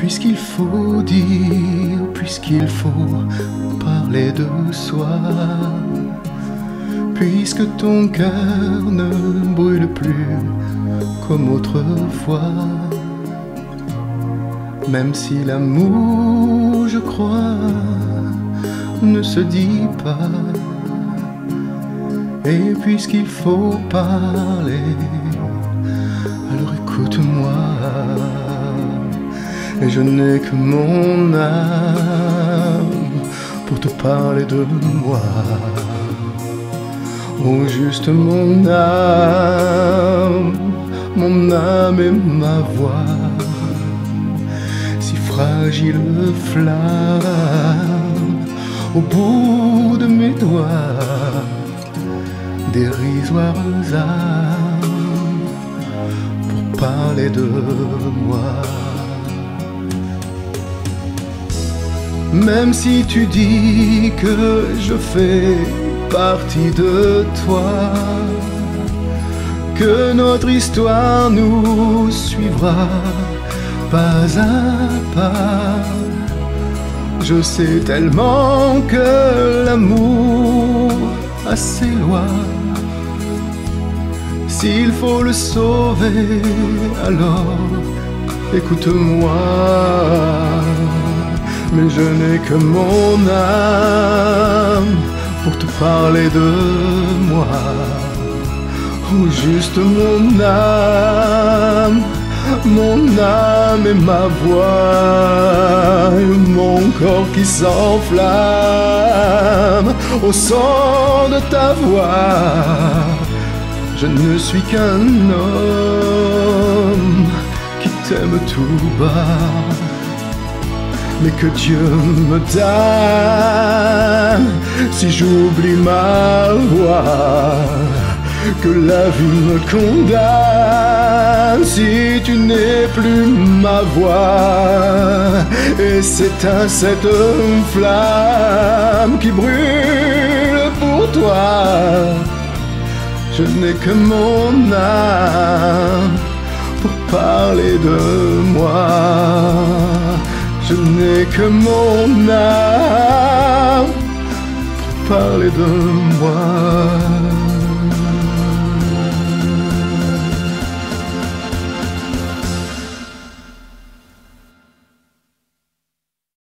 Puisqu'il faut dire, puisqu'il faut parler de soi, puisque ton cœur ne brûle plus comme autrefois, même si l'amour, je crois, ne se dit pas. Et puisqu'il faut parler, alors écoute-moi. Et je n'ai que mon âme pour te parler de moi. Oh, juste mon âme et ma voix, si fragile flamme au bout de mes doigts, dérisoires âmes pour parler de moi. Même si tu dis que je fais partie de toi, que notre histoire nous suivra pas à pas, je sais tellement que l'amour a ses lois. S'il faut le sauver, alors écoute-moi. Mais je n'ai que mon âme pour te parler de moi. Oh, juste mon âme et ma voix, et mon corps qui s'enflamme au son de ta voix. Je ne suis qu'un homme qui t'aime tout bas, mais que Dieu me donne si j'oublie ma voix, que la vie me condamne si tu n'es plus ma voix. Et s'éteint cette flamme qui brûle pour toi. Je n'ai que mon âme pour parler de moi. Je n'ai que mon âme pour parler de moi.